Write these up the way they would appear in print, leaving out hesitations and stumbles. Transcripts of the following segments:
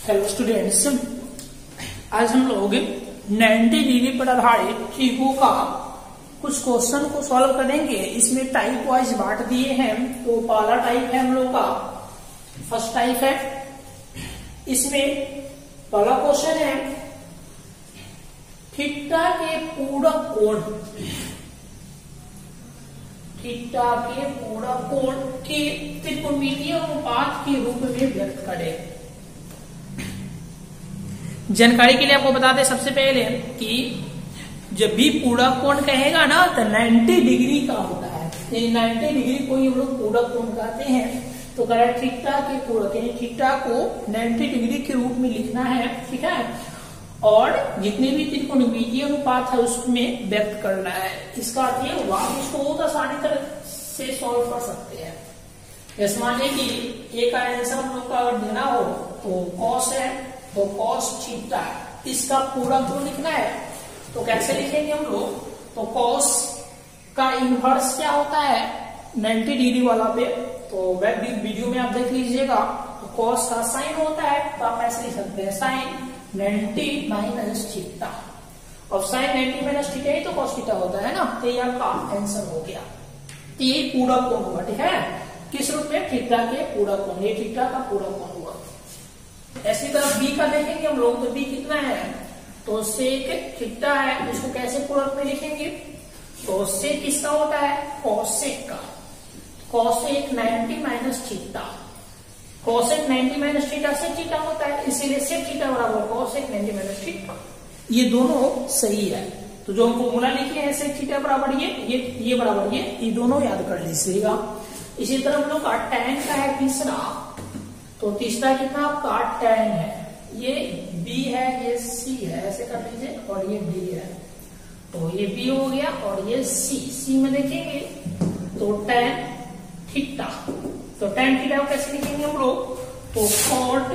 Hello students, आज हम लोग 90 डिग्री पर आधारित ट्रिको का कुछ क्वेश्चन को सॉल्व करेंगे। इसमें टाइप वाइज बांट दिए हैं। तो पहला टाइप है हम लोग का फर्स्ट टाइप है। इसमें पहला क्वेश्चन है थीटा के पूरक कोण, थीटा के पूरक कोण के त्रिकोणमितीय अनुपात के रूप में व्यक्त करें। जानकारी के लिए आपको बता दें सबसे पहले कि जब भी पूरक कोण कहेगा ना तो 90 डिग्री का होता है। 90 डिग्री को हम लोग पूरक कोण कहते हैं। तो कह रहा है थीटा के पूरक, यानी थीटा को 90 डिग्री के रूप में लिखना है, ठीक है। और जितने भी त्रिकोणमितीय अनुपात है उसमें व्यक्त करना है। इसका अर्थ ये हुआ कि इसको बहुत आसानी तरह से सॉल्व कर सकते हैं। जैसे मान लीजिए कि एक आंसर हम लोग का अगर देना हो तो कॉस है, तो कॉस थीटा, इसका पूरक को लिखना है। तो कैसे लिखेंगे हम लोग? तो कॉस का इनवर्स क्या होता है 90 डिग्री वाला पे, तो वेब वीडियो में आप देख लीजिएगा। तो कॉस का साइन होता है, तो आप ऐसे लिख सकते हैं साइन 90 माइनस थीटा। और साइन 90 माइनस थीटा ही तो कॉस थीटा होता है ना। तो ये आपका आंसर हो गया। तो ये पूरक कोण होगा, ठीक है। किस रूप में? थीटा के पूरक कोण, ये थीटा का पूरक कोण हुआ। ऐसी तरह बी का देखेंगे हम लोग, तो बी कितना है? तो सेक थीटा है, इसको कैसे पूरक में लिखेंगे? तो सेक किसका होता है? कोसेक का। Cosec 90 minus theta, cosec 90 minus theta से थीटा होता है, इसीलिए सेक थीटा बराबर कोसेक 90 माइनस थीटा। ये दोनों सही है। तो जो हम फॉर्मूला लिखे हैं सेक थीटा बराबर ये बराबर ये दोनों याद कर लीजिएगा। इसी तरह हम लोग का tan का है तीसरा, तो तीसरा कितना आपका tan है। ये B है, ये C है, ऐसे कर लीजिए। और ये D है, तो ये B हो गया और ये C में देखेंगे तो tan थीटा। तो tan थीटा को कैसे लिखेंगे हम लोग? तो cot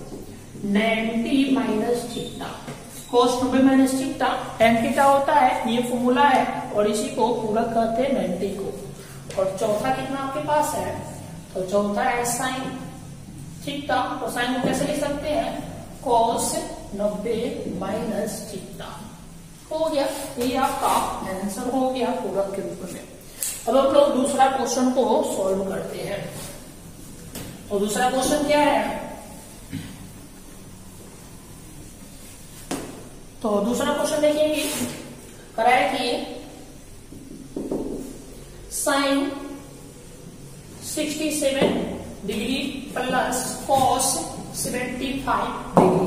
90 minus theta, cos 90 minus theta tan theta होता है, ये फॉर्मूला है। और इसी को पूरक कहते हैं 90 को। और चौथा कितना आपके पास है? तो चौथा है साइन थीटा। तो साइन को कैसे लिख सकते हैं? cos 90 माइनस थीटा हो गया। ये आपका आंसर हो गया पूरक के रूप में। अब हम लोग दूसरा क्वेश्चन को सॉल्व करते हैं। तो दूसरा क्वेश्चन क्या है? तो दूसरा क्वेश्चन देखिए, कराए कि sine 67 degree plus cos 75 degree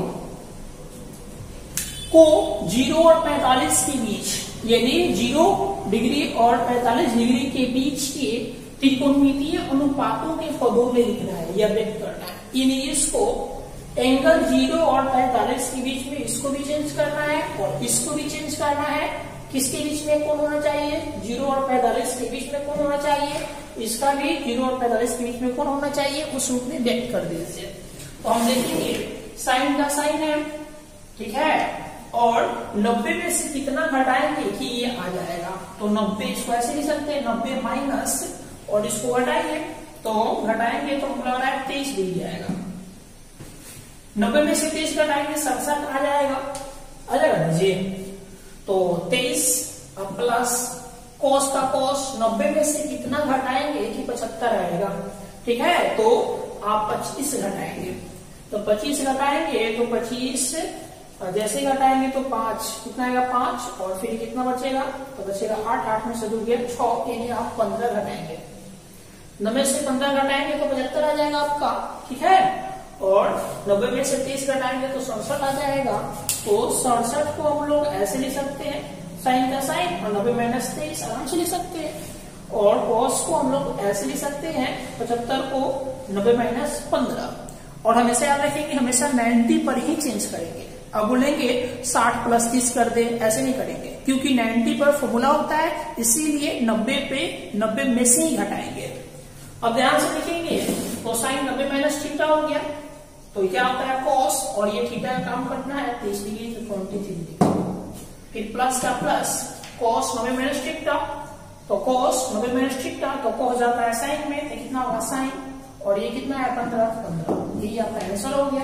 को 0 और 45 के बीच, यानी 0 डिग्री और 45 डिग्री के बीच के त्रिकोणमितीय अनुपातों के पदों में लिखना है या व्यक्त करना है। यानी इसको एंगल 0 और 45 के बीच में इसको भी चेंज करना है और इसको भी चेंज करना है। किसके बीच में कोण होना चाहिए? 0 और 45 के बीच में कोण होना चाहिए। इसका भी 0 और 45 के बीच में कोण होना चाहिए। उस रूप में व्यक्त कर दीजिए। तो हम देखेंगे साइन का साइन है, ठीक है। और 90 में से कितना घटाएंगे कि ये आ जाएगा। तो 90 इसको ऐसे लिख सकते हैं 90 माइनस, और इसको घटाएंगे तो घटाएंगे तो हमको लग रहा है 23 डिग्री आएगा। 90 में से 23 घटाएंगे 67 आ जाएगा जी। तो 23 प्लस कॉस का कॉस 90 में से कितना घटाएंगे कि 75 आएगा, ठीक है। तो आप 25 घटाएंगे, तो 25 घटाएंगे तो 25 जैसे घटाएंगे तो 5 कितना आएगा 5, और फिर कितना बचेगा? तो बचेगा 8 में से दूर गया 6, यानी आप 15 घटाएंगे। 90 से 15 घटाएंगे तो 75 आ जाएगा आपका, ठीक है। और 90 में से 30 घटाएंगे तो 67 आ जाएगा। तो 67 को हम लोग ऐसे लिख सकते हैं साइन का साइन, और 90 माइनस 23 आराम से लिख सकते हैं। और कॉस को हम लोग ऐसे लिख सकते हैं 75 को 90 माइनस 15। और हमेशा याद रखेंगे हमेशा 90 पर ही चेंज करेंगे। अब बोलेंगे 60 प्लस 30 कर दे, ऐसे नहीं करेंगे, क्योंकि 90 पर फॉर्मूला होता है, इसीलिए 90 में से ही घटाएंगे। अब ध्यान से लिखेंगे तो साइन 90 माइनस थीटा हो गया, तो क्या होता है कॉस, और ये थीटा का काम करना है 30 डिग्री तो 23 डिग्री। फिर प्लस का प्लस कॉस 90 माइनस थीटा, तो कॉस 90 माइनस थीटा तो हो जाता है साइन में, तो कितना होगा साइन, और ये कितना है 15, यही आपका आंसर हो गया।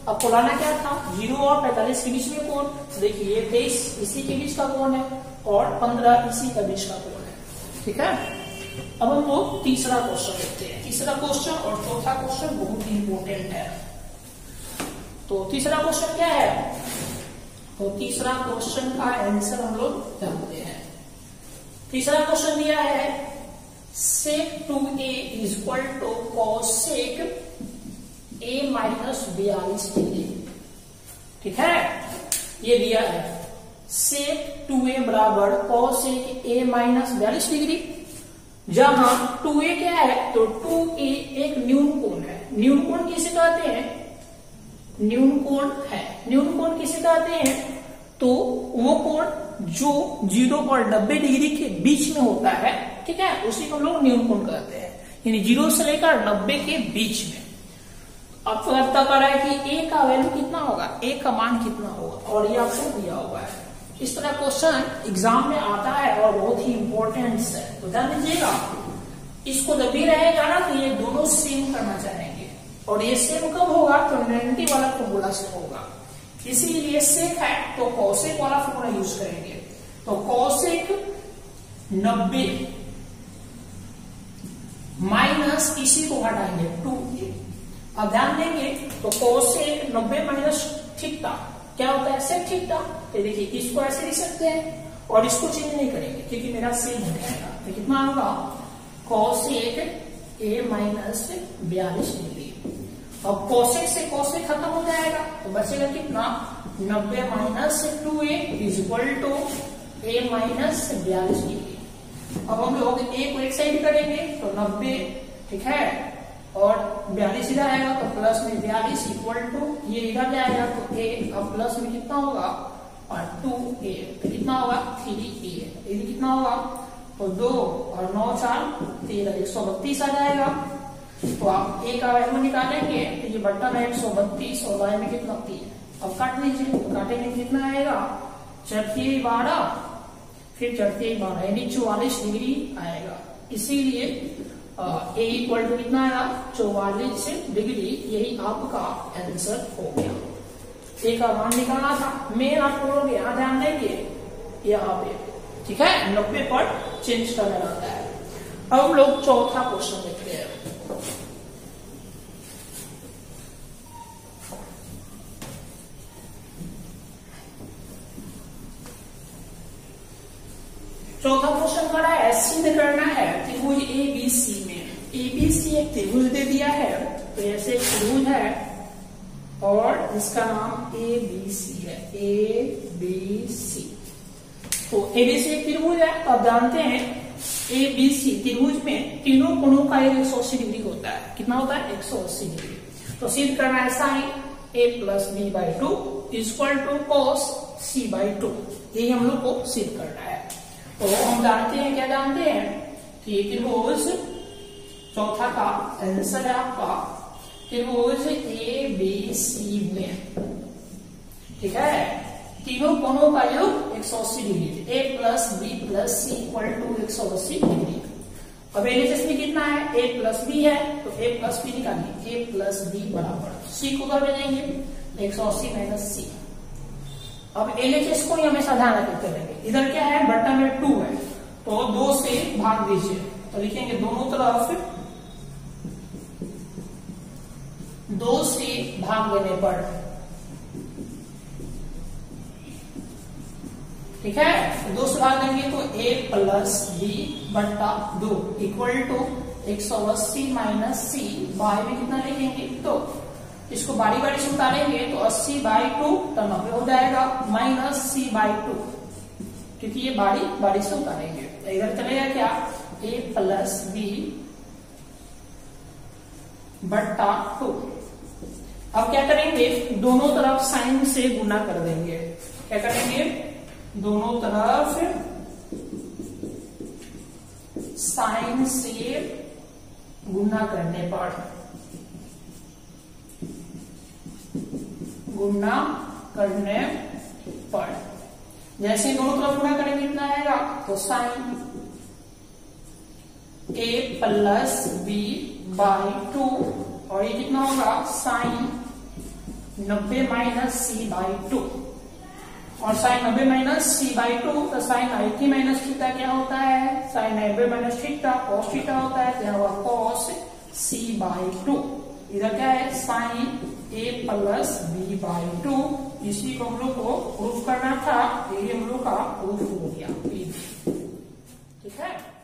अब खोलाना क्या था, 0 और 45 के बीच में कोण, देखिए ये 23 इसी के बीच का कोण है और 15 इसी के बीच का कोण है, ठीक है। अब हम लोग तीसरा क्वेश्चन देखते हैं। तीसरा क्वेश्चन और चौथा क्वेश्चन बहुत ही इंपॉर्टेंट है। तो तीसरा क्वेश्चन क्या है, तो तीसरा क्वेश्चन का आंसर हम लोग जानते हैं। तीसरा क्वेश्चन दिया है sec 2a is equal to cos sec a minus 42 degree, ठीक है। ये दिया है sec 2a बराबर cos sec a minus 42 degree, जहां 2a क्या है, तो 2a एक न्यून कोण है। न्यून कोण किसे कहते हैं, न्यून कोण है। न्यून कोण किसे कहते हैं, तो वो कोण जो 0 और 90 डिग्री के बीच में होता है, ठीक है, उसी को हम लोग न्यून कोण कहते हैं, यानी 0 से लेकर 90 के बीच में। अब पता कर रहा है कि a का वैल्यू कितना होगा, a का मान कितना होगा, और ये आपको दिया हुआ है। इस तरह क्वेश्चन एग्जाम में आता है और बहुत ही इंपॉर्टेंट है, तो ध्यान दीजिएगा। इसको जब भी रहेगा ना, तो ये दोनों सेम करना चाहेंगे, और ये सेम कब होगा, तो 90 वाला फॉर्मूला से होगा। इसीलिए सेक है तो कौशिक वाला फॉर्मूला यूज करेंगे। तो कौशिक 90 माइनस इसी को घटाएंगे 2a। अब ध्यान देंगे तो कौशिक 90 माइनस थीटा क्या होता है, सेक थीटा। तो देखिए इसको ऐसे लिख सकते हैं और इसको चेंज नहीं करेंगे क्योंकि मेरा सेक हो जाएगा। तो कितना होगा, कौशिक a माइनस 42 डिग्री। अब कौशिक से कौशिक खत्म हो जाएगा तो बचेगा कितना, 90 minus 2a is equal to a minus 42 degree. अब हम लोग a को एक साइड करेंगे तो 90, ठीक है, और 42 इधर आएगा तो प्लस में 42 इक्वल टू ये इधर जाएगा तो a, अब प्लस में कितना होगा, और 2a, तो कितना होगा 3a। ये कितना होगा, तो 2 और 9 4 13, 132 आ जाएगा। तो आप a का वैल्यू निकालेंगे तो ये बट्टा में 132 और y में कितना 3। अब काट लीजिए, तो काटेंगे कितना आएगा, 4 12, फिर 4 12 यानी 44 डिग्री आएगा। इसीलिए a इक्वल टू कितना आएगा, 44 डिग्री। यही आपका आंसर हो गया। a का मान निकालना था, मेन आपको लोग यहाँ ध्यान देंगे यहाँ पे, ठीक है, 90 पर चेंज करना रहता है। अब हम लोग चौथा क्वेश्चन देखते हैं। चौथा क्वेश्चन करा है, सिद्ध करना है त्रिभुज ABC में। ABC एक त्रिभुज दे दिया है, तो ऐसे एक त्रिभुज है और इसका नाम ABC है, ABC। तो ABC एक त्रिभुज है, तो आप जानते हैं ABC त्रिभुज में तीनों कोणों का 180 डिग्री होता है। कितना होता है, 180 डिग्री। तो सिद्ध करना है sine a plus b by 2 equal to cos c by 2। यही हम लोग को सिद्ध करना है। तो हम जानते हैं, क्या जानते हैं कि त्रिभुज, चौथा का आंसर है आपका त्रिभुज ABC में, ठीक है, तीनों कोणों का योग 180 degree, a plus b plus c equal to 180 degree. अब एलएचएस में कितना है, a प्लस b है, तो a प्लस b निकालिए, a प्लस b बराबर c को कर भेजेंगे 180 माइनस c। अब एलएचएस को हमेशा ध्यान रखते रहेंगे। इधर क्या है, बट्टा में 2 है, तो 2 से भाग दीजिए, तो लिखेंगे दोनों तरफ 2 से भाग देने पर, ठीक है, 2 से भाग देंगे तो a प्लस b बट्टा 2 equal to 180 minus c। By में कितना लिखेंगे, तो इसको बारी बारी से उतारेंगे तो 80 बाई 2 तो 90 हो जाएगा, माइनस c बाई 2, क्योंकि ये बारी बारी से उतारेंगे। तो इधर चलेगा क्या, a प्लस b बट्टा 2। अब क्या करेंगे, दोनों तरफ साइन से गुना कर देंगे। क्या करेंगे, दोनों तरफ साइन से गुना करने पर, गुना करने पर जैसे दोनों तरफ गुना करेंगे कितना आएगा, तो sine a plus b by 2, और ये कितना होगा, साइन 90 माइनस सी बाई 2, और साइन 90 माइनस सी बाई 2, तो साइन 90 माइनस थीटा क्या होता है, sine 90 minus theta cos theta होता है, तो यहाँ कॉस सी बाई 2। इधर क्या है, sine A plus B by 2। इसी को हम लोग को प्रूफ करना था, ये हम लोग का प्रूफ हो गया। ठीक है।